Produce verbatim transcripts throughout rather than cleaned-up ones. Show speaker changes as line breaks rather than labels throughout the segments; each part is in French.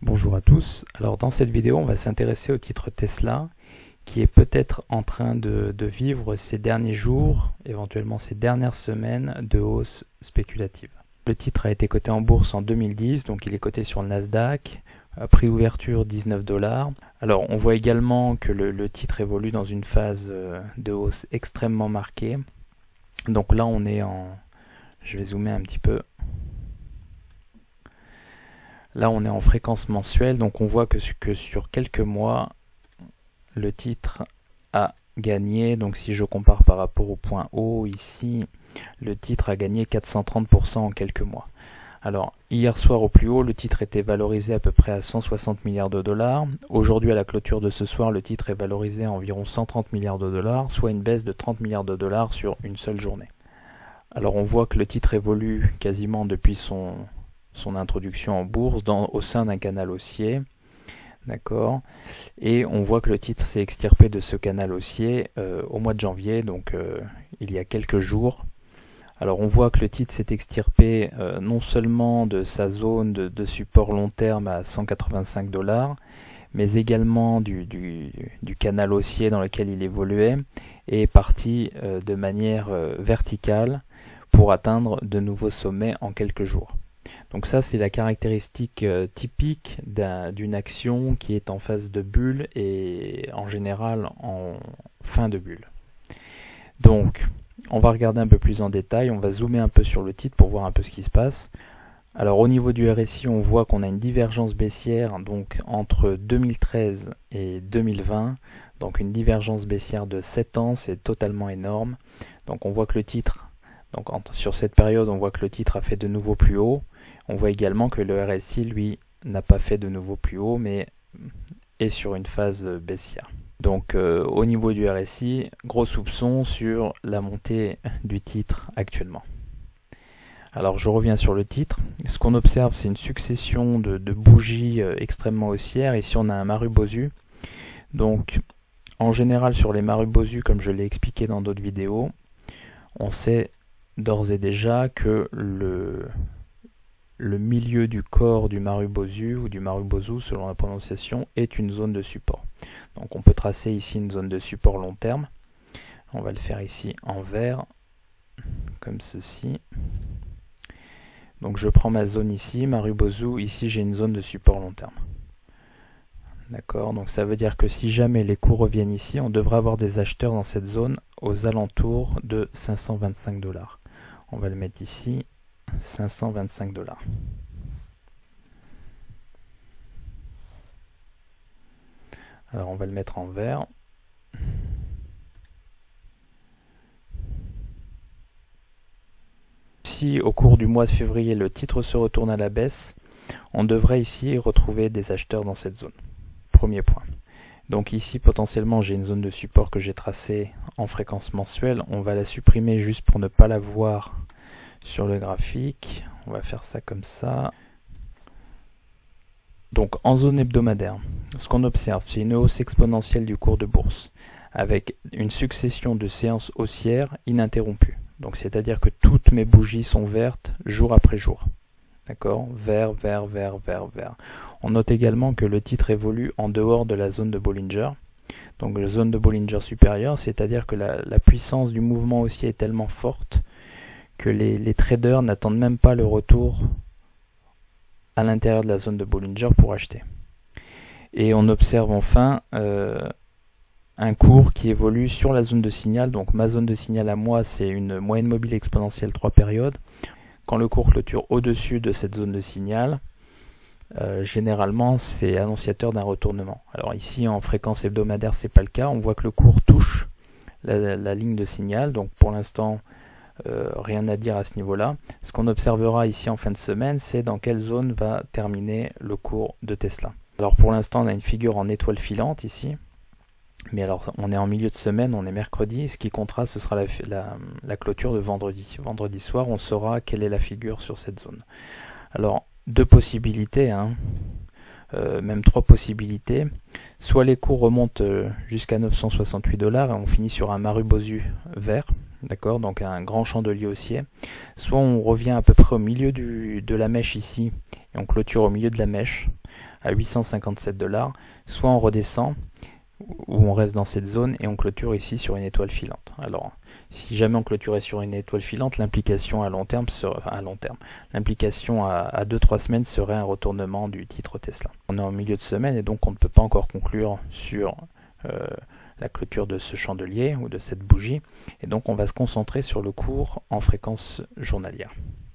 Bonjour à tous. Alors dans cette vidéo, on va s'intéresser au titre Tesla qui est peut-être en train de, de vivre ces derniers jours, éventuellement ces dernières semaines de hausse spéculative. Le titre a été coté en bourse en deux mille dix, donc il est coté sur le Nasdaq, prix d'ouverture dix-neuf dollars. Alors on voit également que le, le titre évolue dans une phase de hausse extrêmement marquée. Donc là on est en... Je vais zoomer un petit peu. Là, on est en fréquence mensuelle, donc on voit que, que sur quelques mois, le titre a gagné. Donc si je compare par rapport au point haut, ici, le titre a gagné quatre cent trente pour cent en quelques mois. Alors, hier soir au plus haut, le titre était valorisé à peu près à cent soixante milliards de dollars. Aujourd'hui, à la clôture de ce soir, le titre est valorisé à environ cent trente milliards de dollars, soit une baisse de trente milliards de dollars sur une seule journée. Alors, on voit que le titre évolue quasiment depuis son... son introduction en bourse dans, au sein d'un canal haussier, d'accord, et on voit que le titre s'est extirpé de ce canal haussier euh, au mois de janvier, donc euh, il y a quelques jours. Alors on voit que le titre s'est extirpé euh, non seulement de sa zone de, de support long terme à cent quatre-vingt-cinq dollars, mais également du, du, du canal haussier dans lequel il évoluait, et est parti euh, de manière euh, verticale pour atteindre de nouveaux sommets en quelques jours. Donc ça, c'est la caractéristique euh, typique d'un, d'une action qui est en phase de bulle et en général en fin de bulle. Donc, on va regarder un peu plus en détail, on va zoomer un peu sur le titre pour voir un peu ce qui se passe. Alors au niveau du R S I, on voit qu'on a une divergence baissière donc entre deux mille treize et deux mille vingt. Donc une divergence baissière de sept ans, c'est totalement énorme. Donc on voit que le titre, donc en, sur cette période, on voit que le titre a fait de nouveau plus haut. On voit également que le R S I, lui, n'a pas fait de nouveau plus haut, mais est sur une phase baissière. Donc euh, au niveau du R S I, gros soupçon sur la montée du titre actuellement. Alors je reviens sur le titre. Ce qu'on observe, c'est une succession de, de bougies euh, extrêmement haussières. Ici, on a un Marubozu. Donc en général, sur les Marubozu, comme je l'ai expliqué dans d'autres vidéos, on sait d'ores et déjà que le... le milieu du corps du Marubozu ou du Marubozu selon la prononciation est une zone de support. Donc on peut tracer ici une zone de support long terme. On va le faire ici en vert, comme ceci. Donc je prends ma zone ici, Marubozu, ici j'ai une zone de support long terme. D'accord, donc ça veut dire que si jamais les cours reviennent ici, on devrait avoir des acheteurs dans cette zone aux alentours de cinq cent vingt-cinq dollars. On va le mettre ici. cinq cent vingt-cinq dollars. Alors on va le mettre en vert. Si au cours du mois de février le titre se retourne à la baisse, on devrait ici retrouver des acheteurs dans cette zone. Premier point. Donc ici potentiellement j'ai une zone de support que j'ai tracée en fréquence mensuelle. On va la supprimer juste pour ne pas la voir sur le graphique. On va faire ça comme ça. Donc en zone hebdomadaire, ce qu'on observe, c'est une hausse exponentielle du cours de bourse avec une succession de séances haussières ininterrompues. Donc c'est-à-dire que toutes mes bougies sont vertes jour après jour. D'accord? Vert, vert, vert, vert, vert. On note également que le titre évolue en dehors de la zone de Bollinger. Donc la zone de Bollinger supérieure, c'est-à-dire que la, la puissance du mouvement haussier est tellement forte que les, les traders n'attendent même pas le retour à l'intérieur de la zone de Bollinger pour acheter. Et on observe enfin euh, un cours qui évolue sur la zone de signal. Donc ma zone de signal à moi, c'est une moyenne mobile exponentielle trois périodes. Quand le cours clôture au-dessus de cette zone de signal, euh, généralement c'est annonciateur d'un retournement. Alors ici en fréquence hebdomadaire, c'est pas le cas. On voit que le cours touche la, la ligne de signal. Donc pour l'instant, Euh, rien à dire à ce niveau-là. Ce qu'on observera ici en fin de semaine, c'est dans quelle zone va terminer le cours de Tesla. Alors pour l'instant, on a une figure en étoile filante ici. Mais alors, on est en milieu de semaine, on est mercredi. Ce qui comptera, ce sera la, la, la clôture de vendredi. Vendredi soir, on saura quelle est la figure sur cette zone. Alors, deux possibilités, hein. Euh, même trois possibilités. Soit les cours remontent euh, jusqu'à neuf cent soixante-huit dollars et on finit sur un Marubozu vert. D'accord, donc un grand chandelier haussier. Soit on revient à peu près au milieu du, de la mèche ici, et on clôture au milieu de la mèche. à huit cent cinquante-sept dollars, soit on redescend, où on reste dans cette zone et on clôture ici sur une étoile filante. Alors, si jamais on clôturait sur une étoile filante, l'implication à long terme serait, enfin à long terme, l'implication à deux trois semaines serait un retournement du titre Tesla. On est en milieu de semaine et donc on ne peut pas encore conclure sur euh, la clôture de ce chandelier ou de cette bougie, et donc on va se concentrer sur le cours en fréquence journalière.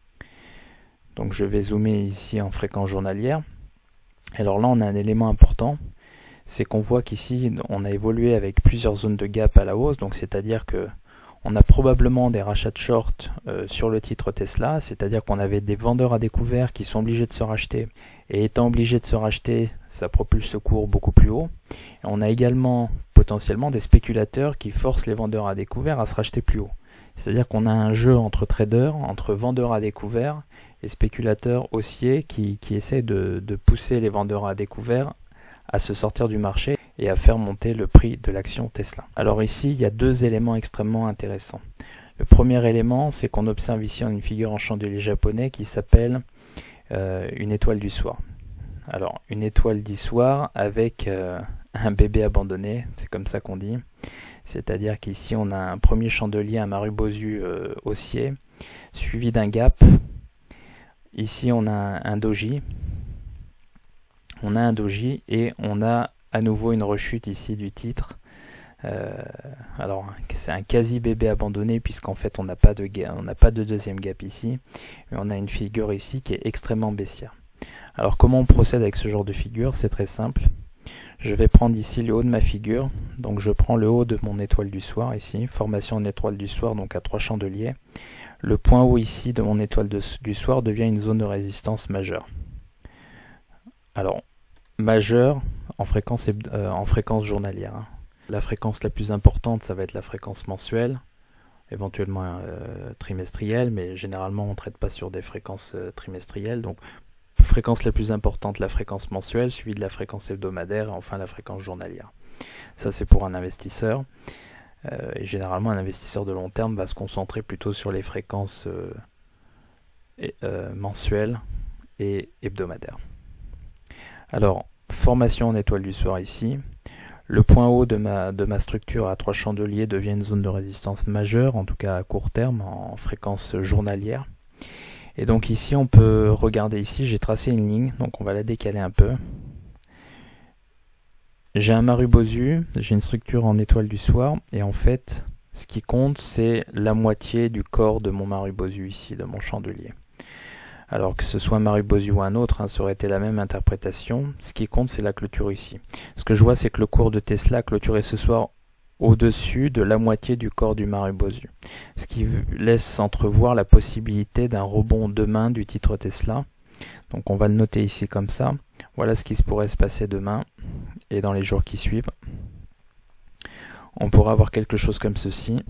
Donc je vais zoomer ici en fréquence journalière. Alors là on a un élément important, c'est qu'on voit qu'ici on a évolué avec plusieurs zones de gap à la hausse, donc c'est-à-dire que on a probablement des rachats de short euh, sur le titre Tesla, c'est-à-dire qu'on avait des vendeurs à découvert qui sont obligés de se racheter, et étant obligés de se racheter, ça propulse le cours beaucoup plus haut. Et on a également potentiellement des spéculateurs qui forcent les vendeurs à découvert à se racheter plus haut. C'est-à-dire qu'on a un jeu entre traders, entre vendeurs à découvert et spéculateurs haussiers qui, qui essaient de, de pousser les vendeurs à découvert à se sortir du marché et à faire monter le prix de l'action Tesla. Alors ici, il y a deux éléments extrêmement intéressants. Le premier élément, c'est qu'on observe ici une figure en chandelier japonais qui s'appelle euh, une étoile du soir. Alors, une étoile du soir avec euh, un bébé abandonné, c'est comme ça qu'on dit. C'est-à-dire qu'ici, on a un premier chandelier, un Marubozu euh, haussier, suivi d'un gap. Ici, on a un, un doji. On a un doji et on a à nouveau une rechute ici du titre. Euh, alors c'est un quasi bébé abandonné puisqu'en fait on n'a pas de on n'a pas de deuxième gap ici, mais on a une figure ici qui est extrêmement baissière. Alors comment on procède avec ce genre de figure? C'est très simple. Je vais prendre ici le haut de ma figure, donc je prends le haut de mon étoile du soir ici, formation en étoile du soir, donc à trois chandeliers. Le point haut ici de mon étoile de, du soir devient une zone de résistance majeure. Alors majeure en fréquence, euh, en fréquence journalière. Hein. La fréquence la plus importante, ça va être la fréquence mensuelle, éventuellement euh, trimestrielle, mais généralement on ne traite pas sur des fréquences euh, trimestrielles. Donc fréquence la plus importante, la fréquence mensuelle, suivie de la fréquence hebdomadaire et enfin la fréquence journalière. Ça c'est pour un investisseur. Euh, et généralement un investisseur de long terme va se concentrer plutôt sur les fréquences euh, et, euh, mensuelles et hebdomadaires. Alors, formation en étoile du soir ici. Le point haut de ma, de ma structure à trois chandeliers devient une zone de résistance majeure, en tout cas à court terme, en fréquence journalière. Et donc ici, on peut regarder ici, j'ai tracé une ligne, donc on va la décaler un peu. J'ai un Marubozu, j'ai une structure en étoile du soir, et en fait, ce qui compte, c'est la moitié du corps de mon Marubozu ici, de mon chandelier. Alors que ce soit un Marubozu ou un autre, hein, ça aurait été la même interprétation. Ce qui compte, c'est la clôture ici. Ce que je vois, c'est que le cours de Tesla a clôturé ce soir au-dessus de la moitié du corps du Marubozu. Ce qui laisse entrevoir la possibilité d'un rebond demain du titre Tesla. Donc on va le noter ici comme ça. Voilà ce qui se pourrait se passer demain et dans les jours qui suivent. On pourra avoir quelque chose comme ceci.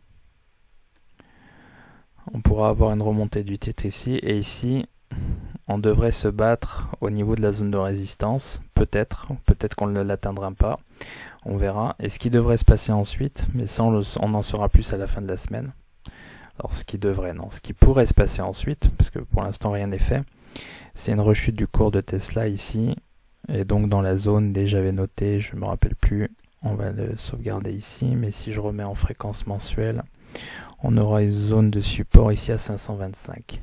On pourra avoir une remontée du titre ici, et ici, on devrait se battre au niveau de la zone de résistance, peut-être, peut-être qu'on ne l'atteindra pas, on verra. Et ce qui devrait se passer ensuite, mais ça on, le, on en saura plus à la fin de la semaine. Alors ce qui devrait, non, ce qui pourrait se passer ensuite, parce que pour l'instant rien n'est fait, c'est une rechute du cours de Tesla ici, et donc dans la zone, dès j'avais noté, je ne me rappelle plus, on va le sauvegarder ici, mais si je remets en fréquence mensuelle, on aura une zone de support ici à cinq cent vingt-cinq.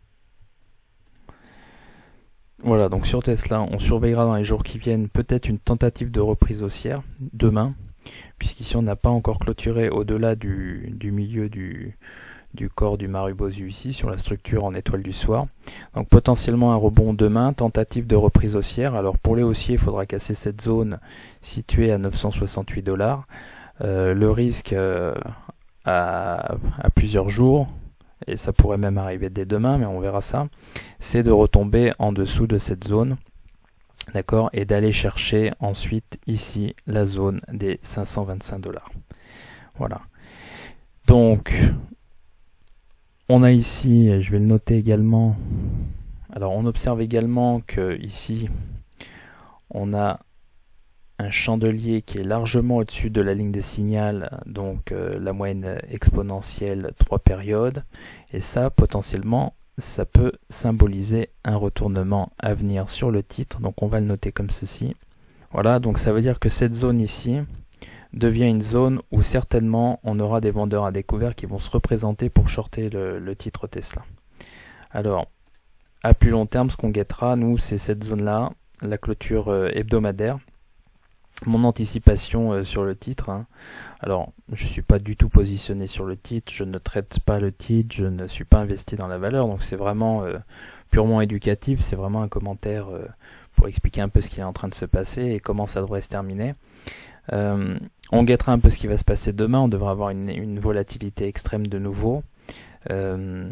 Voilà, donc sur Tesla, on surveillera dans les jours qui viennent peut-être une tentative de reprise haussière demain, puisqu'ici on n'a pas encore clôturé au-delà du, du milieu du, du corps du Marubozu ici, sur la structure en étoile du soir. Donc potentiellement un rebond demain, tentative de reprise haussière. Alors pour les haussiers, il faudra casser cette zone située à neuf cent soixante-huit dollars. Euh, le risque euh, à, à plusieurs jours, et ça pourrait même arriver dès demain, mais on verra ça, c'est de retomber en dessous de cette zone, d'accord, et d'aller chercher ensuite ici la zone des cinq cent vingt-cinq dollars. Voilà. Donc, on a ici, je vais le noter également, alors on observe également que ici, on a un chandelier qui est largement au-dessus de la ligne des signaux, donc euh, la moyenne exponentielle trois périodes, et ça potentiellement ça peut symboliser un retournement à venir sur le titre. Donc on va le noter comme ceci. Voilà, donc ça veut dire que cette zone ici devient une zone où certainement on aura des vendeurs à découvert qui vont se représenter pour shorter le, le titre Tesla. Alors, à plus long terme, ce qu'on guettera, nous, c'est cette zone-là, la clôture euh, hebdomadaire. Mon anticipation euh, sur le titre. Hein. Alors, je ne suis pas du tout positionné sur le titre, je ne traite pas le titre, je ne suis pas investi dans la valeur, donc c'est vraiment euh, purement éducatif, c'est vraiment un commentaire euh, pour expliquer un peu ce qui est en train de se passer et comment ça devrait se terminer. Euh, on guettera un peu ce qui va se passer demain, on devrait avoir une, une volatilité extrême de nouveau. Euh,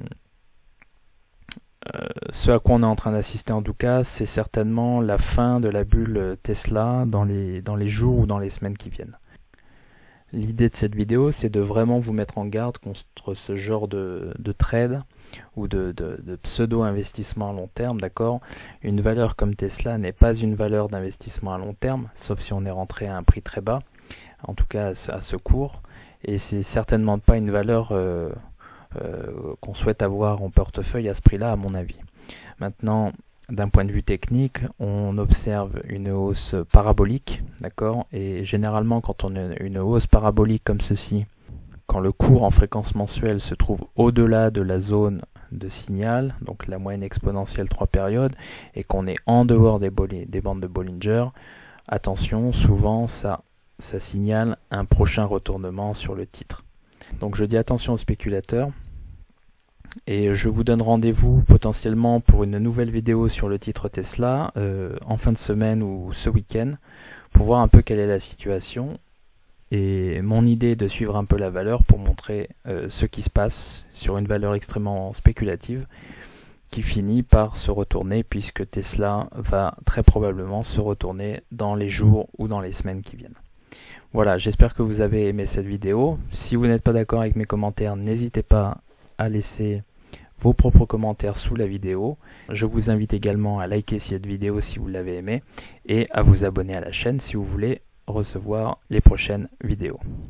Euh, ce à quoi on est en train d'assister en tout cas, c'est certainement la fin de la bulle Tesla dans les, dans les jours ou dans les semaines qui viennent. L'idée de cette vidéo, c'est de vraiment vous mettre en garde contre ce genre de, de trade ou de, de, de pseudo-investissement à long terme, d'accord? Une valeur comme Tesla n'est pas une valeur d'investissement à long terme, sauf si on est rentré à un prix très bas, en tout cas à ce, à ce cours, et c'est certainement pas une valeur... Euh, Euh, qu'on souhaite avoir en portefeuille à ce prix-là, à mon avis. Maintenant, d'un point de vue technique, on observe une hausse parabolique, d'accord? Et généralement, quand on a une hausse parabolique comme ceci, quand le cours en fréquence mensuelle se trouve au-delà de la zone de signal, donc la moyenne exponentielle trois périodes, et qu'on est en dehors des, des bandes de Bollinger, attention, souvent ça, ça signale un prochain retournement sur le titre. Donc je dis attention aux spéculateurs et je vous donne rendez-vous potentiellement pour une nouvelle vidéo sur le titre Tesla euh, en fin de semaine ou ce week-end pour voir un peu quelle est la situation et mon idée de suivre un peu la valeur pour montrer euh, ce qui se passe sur une valeur extrêmement spéculative qui finit par se retourner puisque Tesla va très probablement se retourner dans les jours ou dans les semaines qui viennent. Voilà, j'espère que vous avez aimé cette vidéo. Si vous n'êtes pas d'accord avec mes commentaires, n'hésitez pas à laisser vos propres commentaires sous la vidéo. Je vous invite également à liker cette vidéo si vous l'avez aimée et à vous abonner à la chaîne si vous voulez recevoir les prochaines vidéos.